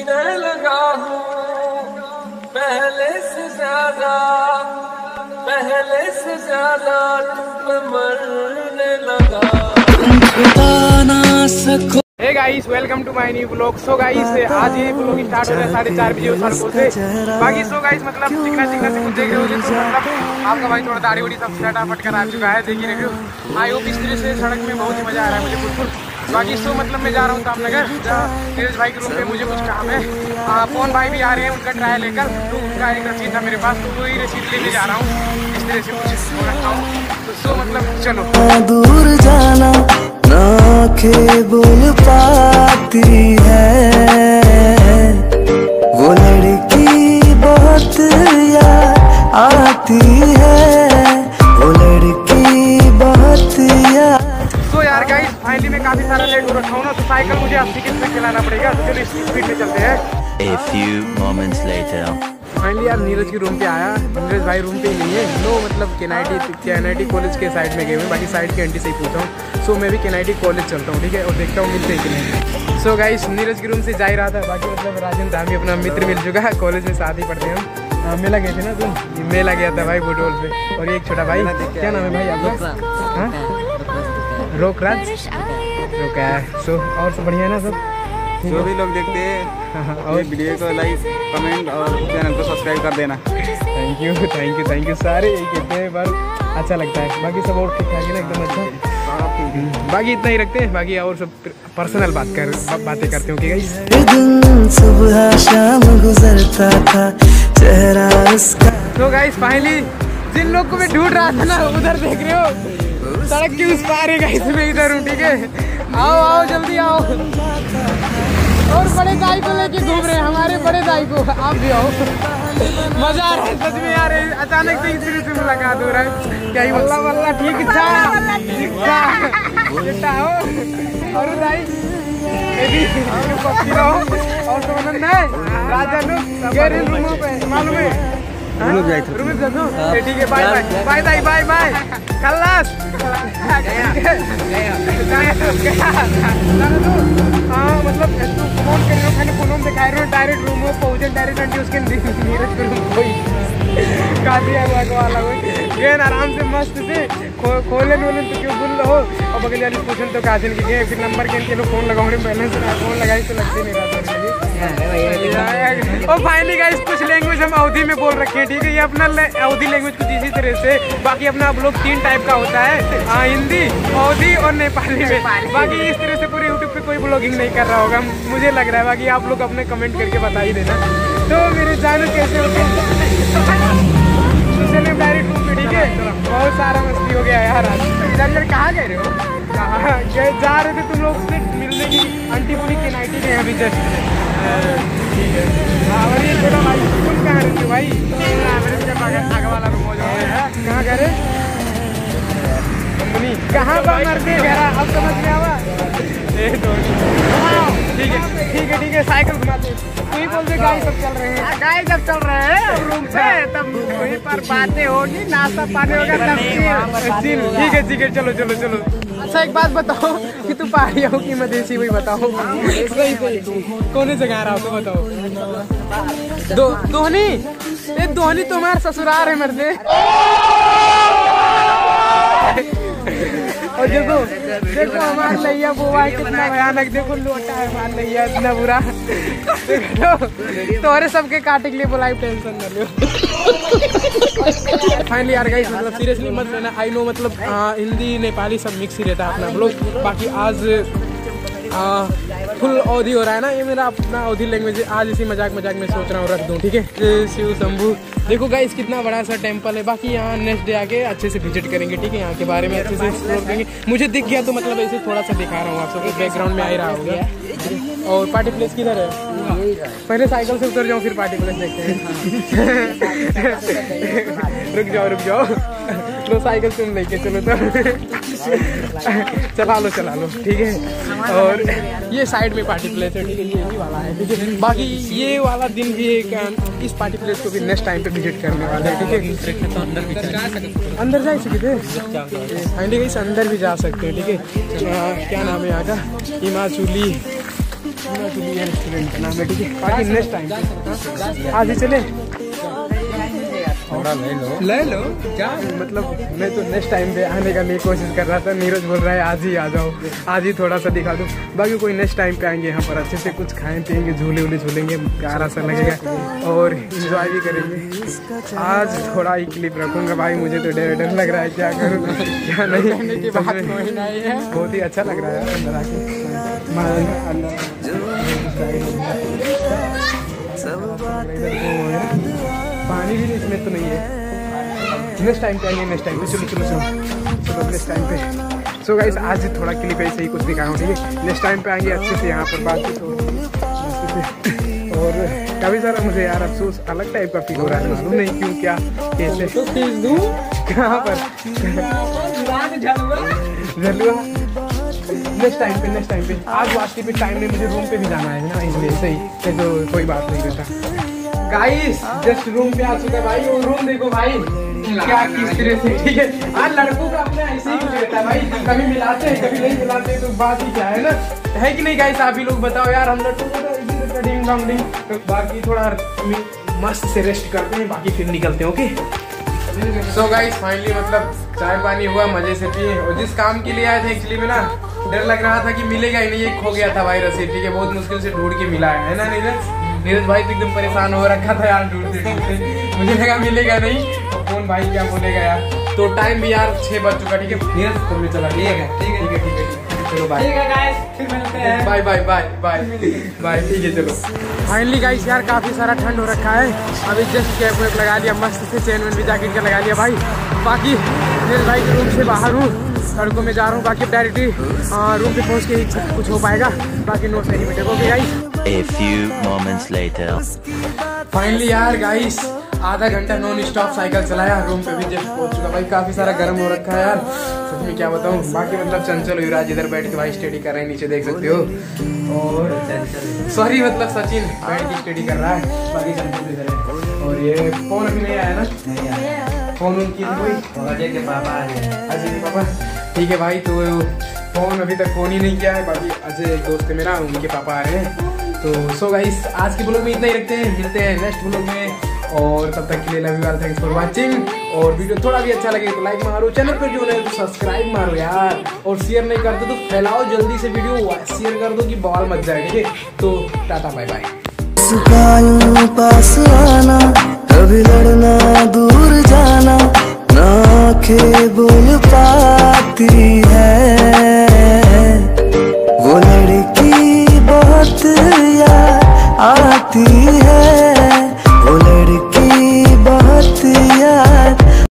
जीने लगा हूँ पहले से ज्यादा मरने लगा। Hey guys, welcome to my new blog. So guys, आज ये ब्लॉग स्टार्ट हो रहा है 4:30 बजे उछालपुर से। बाकी सो गाइस, मतलब चिकना चिकना से कुछ देख रहे हो तो मतलब आपका भाई थोड़ा दाढ़ी वड़ी सब फटाफट कर आ चुका है। देखिए रिव्यू आई होप इस तरह से सड़क में बहुत ही मजा आ रहा है मुझे बिल्कुल। बाकी सो मतलब मैं जा रहा हूँ तामनगर, नीरज भाई के रूम पे मुझे कुछ काम है। पवन भाई भी आ रहे हैं उनका ट्रायल लेकर, तो उनका एक रसीद था मेरे पास, तो वही रसीद लेके जा रहा हूँ। इस तरह से कुछ हो रखा हूँ। तो सो मतलब चलो दूर जाना आँखें बोल पाती है, वो लड़की बहुत याद आती है, वो लड़की बहुत याद। तो यार गाइस, फाइनली मैं काफी सारा लेट हो रखा हूँ ना, तो साइकिल मुझे 80 की स्पीड चलाना पड़ेगा। तो चलो इसकी स्पीड में चलते हैं। A few moments later. Finally यार नीरज के रूम पे आया। नीरज भाई रूम पे ही नहीं है, नो मतलब केनाइटी कॉलेज के साइड में गए हुए, बाकी साइड के आंटी से ही पूछा हूँ। सो मैं भी केनाइटी कॉलेज चलता हूँ, ठीक है, और देखता हूँ मिलते हैं कि नहीं। सो गाइस, नीरज के रूम से जा ही रहा था। बाकी मतलब राजन धामी अपना मित्र मिल चुका है, कॉलेज में साथ ही पढ़ते हैं हम। मेला गए थे ना तुम? मेला गया था भाई बुडोल पे। और एक छोटा भाई, क्या नाम है भाई आपका? रोकराज रोका है। सो और सब बढ़िया है ना सब? जो भी लोग देखते हैं और वीडियो को लाइक कमेंट और चैनल को सब्सक्राइब कर देना। थैंक यू सारे यही कहते हैं, पर अच्छा लगता है। बाकी सब और ठीक ठाक है ना, एकदम अच्छा। बाकी इतना ही रखते हैं, बाकी और सब पर्सनल बातें करते हो कि गाइस। दिन सुबह शाम गुजरता था चेहरा उसका। तो गाइस फाइनली जिन लोग को मैं ढूंढ रहा था ना, उधर देख रहे हो, सड़क के उस पार है गाइस, मैं इधर हूँ, ठीक है। आओ जल्दी आओ। और बड़े दाई को लेके घूम रहे हैं, हमारे बड़े दाई को। आप भी आओ, मजा आ रहा है सच में यार। अचानक से इस तरह से मुलाकात हो रहा है, क्या ही वल्ला वल्ला ठीक था। और दाई और तो आनंद है। राजा लोग गए रूमों पे, मालूम है? ठीक है, बाय बाय बाय दाई, बाय बाय खल्लास। हाँ मतलब फोन कर रहे हो, खाली फोन दिखा रहे हो, डायरेक्ट रूम में पहुँचे, डायरेक्ट आंटी उसके नीरज कोई काफी वाला गए आराम से मस्त से खोलन वोलन तो क्यों बोल रहे हो। और बगल वाली पूछन तो काजल की गए, फिर नंबर के लोग फोन लगाओ, बैलेंस फोन लगाई तो लगते नहीं रहा। और फाइनली गाइस, कुछ लैंग्वेज हम अवधी में बोल रखे हैं, ठीक है। ये अपना अवधी लैंग्वेज कुछ इसी तरह से। बाकी अपना आप लोग 3 टाइप का होता है, हिंदी, अवधी और नेपाली में। बाकी इस तरह से पूरे यूट्यूब पे कोई ब्लॉगिंग नहीं कर रहा होगा, मुझे लग रहा है। बाकी आप लोग अपने कमेंट करके बता ही देना। तो मेरे जानू कैसे होते हैं, चलिए डायरेक्ट रूम पे, ठीक है। बहुत सारा मस्ती हो गया यार आज। अंदर कहाँ गए हो? जा रहे थे तुम लोग से मिलने की, आंटी पूरी के नाइटी के यहाँ भी जस्ट, ठीक है। और ये छोटा भाई, तुम कहाँ रहते हो भाई? आगे वाला रूम हो जाओ। कहाँ कह रहे? कहाँ पर मरते घर? अब समझ में आवा। ठीक है, साइकिल घुमाते। तू ही बोलते गाय सब चल रहे हैं, गाय जब चल रहे हैं रूम पे, तब वहीं पर बातें होगी, नाश्ता पानी होगा, तब ठीक है, चलो। अच्छा एक बात बताओ कि तू पहाड़ी हो कि मधेसी, वही बताओ। सही कौन जगह आ रहा हो तो बताओ। दोहनी तुम्हारा ससुराल है मर्दे। और देखो हमारा लैया बुआ कितना भयानक, देखो लोटा है हमारा लैया, इतना बुरा। तोहरे सबके काटे के लिए बुलाई, टेंशन न लो। फाइनली यार गाइस, मतलब सीरियसली मत लेना, आई नो मतलब हिंदी नेपाली सब मिक्स ही रहता है अपना ब्लॉग। बाकी आज फुल अवधी हो रहा है ना, ये मेरा अपना अवधी लैंग्वेज। आज इसी मजाक में सोच रहा हूँ रख दूँ, ठीक है। शिव शंभू देखो गाइस, कितना बड़ा सा टेंपल है। बाकी यहाँ नेक्स्ट डे आके अच्छे से विजिट करेंगे, ठीक है। यहाँ के बारे में अच्छे से एक्सप्लोर करेंगे। मुझे दिख गया तो मतलब ऐसे थोड़ा सा दिखा रहा हूँ आप सबको, बैकग्राउंड में आ ही रहा होगा। और पार्टी प्लेस किधर है? पहले साइकिल से उतर जाओ, फिर पार्टी प्लेस देखते हैं। रुक जाओ, लो साइकिल तुम लेके चलो तो। चला लो, ठीक है। और ये साइड में पार्टी प्लेस है, ठीक है, ये वाला है, ठीक है। बाकी ये वाला दिन भी एक इस पार्टी प्लेस को भी नेक्स्ट टाइम पे विजिट करने वाले हैं, ठीक है। अंदर जा सकते हैं, अंदर भी जा सकते हैं, ठीक है। क्या नाम है यहाँ का? हिमाचुली रेस्टोरेंट का नाम है, ठीक है। बाकी नेक्स्ट टाइम आज ही चले, थोड़ा ले लो क्या मतलब। मैं तो नेक्स्ट टाइम पे आने का लिए कोशिश कर रहा था, नीरज बोल रहा है आज ही आ जाओ, आज ही थोड़ा सा दिखा दूँ। बाकी कोई नेक्स्ट टाइम पे आएंगे यहाँ पर, अच्छे से कुछ खाएं पियेंगे, झूले वूले झूलेंगे, प्यारा सा लगेगा और इंजॉय भी करेंगे। आज थोड़ा ही क्लिप रखूँगा भाई, मुझे तो डर लग रहा है, क्या करूँ क्या नहीं। बहुत ही अच्छा लग रहा है अंदर आके, पानी भी इसमें तो नहीं है। नेक्स्ट टाइम पे आएंगे, नेक्स्ट टाइम पे। चलो नेक्स्ट टाइम पे। सो गाइस आज थोड़ा क्लिप ऐसे ही कुछ दिखाया हूँ, ठीक है। नेक्स्ट टाइम पे आएंगे अच्छे से, यहाँ पर बातचीत होगी। और काफ़ी सारा मुझे यार अफसोस अलग टाइप का फील हो रहा है, मालूम नहीं क्यों क्या कैसे। तो खींच दूँ कहाँ पर झलुआ। नेक्स्ट टाइम पे आज वास्ती पे टाइम नहीं, मुझे रूम पे भी जाना है ना, इसलिए सही तो कोई बात नहीं रहता। गाइस जस्ट रूम पे आ चुका है भाई, वो रूम देखो भाई क्या किस तरह से, ठीक है। आज लड़कों का अपना ऐसे ही कुछ रहता है भाई, कभी मिलाते हैं कभी नहीं मिलाते, तो बात ही क्या है ना, है कि नहीं गाइस। आप ही लोग बताओ यार, हम लड़कों को तो डिंग। तो बाकी थोड़ा मस्त से रेस्ट करते हैं, बाकी फिर निकलते हैं, ओके। सो गाइस फाइनली मतलब चाय पानी हुआ, मजे से पिए। और जिस काम के लिए आए थे एक्चुअली में ना, डर लग रहा था कि मिलेगा ही नहीं, ये खो गया था भाई रसीद, ठीक है। बहुत मुश्किल से ढूंढ के मिला है ना नीरज भाई तो एकदम परेशान हो रखा था यार ढूंढते, मुझे लगा मिलेगा नहीं, और कौन भाई क्या बोलेगा यार। तो टाइम भी यार 6 बज चुका, ठीक है नीरज तो मैं चला, ठीक है चलो बाय, फिर मिलते हैं, बाय ठीक है चलो। फाइनली गाइस यार काफ़ी सारा ठंड हो रखा है, अभी जस्ट कैप वेप लगा लिया, मस्त से चैन वैन भी जैकेट का लगा लिया भाई। बाकी नीरज भाई के रूम से बाहर हूँ, सड़कों में जा रहा हूँ, बाकी डायरेक्टली रूम पे पहुँच के ही कुछ हो पाएगा, बाकी नोट्स नहीं मिटेगा, okay guys. A few moments later. Finally यार गाइस आधा घंटा नॉन स्टॉप साइकिल चलाया, रूम पे भी जस्ट पहुंच चुका भाई। काफी सारा गर्म हो रखा है यार, सच में क्या बताऊं। बाकी मतलब चंचल युवराज इधर बैठ के भाई स्टडी कर रहे हैं, नीचे देख सकते हो। और सॉरी मतलब सचिन बैठ के स्टडी कर रहा है, बाकी चंचल इधर है। और ये फोन अभी नहीं आया ना, फोन उनकी कोई अजय के पापा, ठीक है भाई। तो फोन अभी तक फोन ही नहीं किया है, बाकी अजय एक दोस्त है मेरा, उनके पापा आए हैं। तो सो गाइस आज के ब्लॉग में इतना ही रखते हैं, मिलते हैं नेक्स्ट ब्लॉग में, और तब तक के लिए love you all, thanks for watching. और वीडियो थोड़ा भी अच्छा लगे तो लाइक मारो, चैनल पे जो है तो सब्सक्राइब मारो यार, और शेयर नहीं करते तो फैलाओ जल्दी से वीडियो, शेयर कर दो कि बॉल मच जाए, ठीक है। तो टाटा बाय बाय। पास आना कभी लड़ना दूर जाना, ना आंखें बोल पाती है, वो लड़की बहुत याद आती है।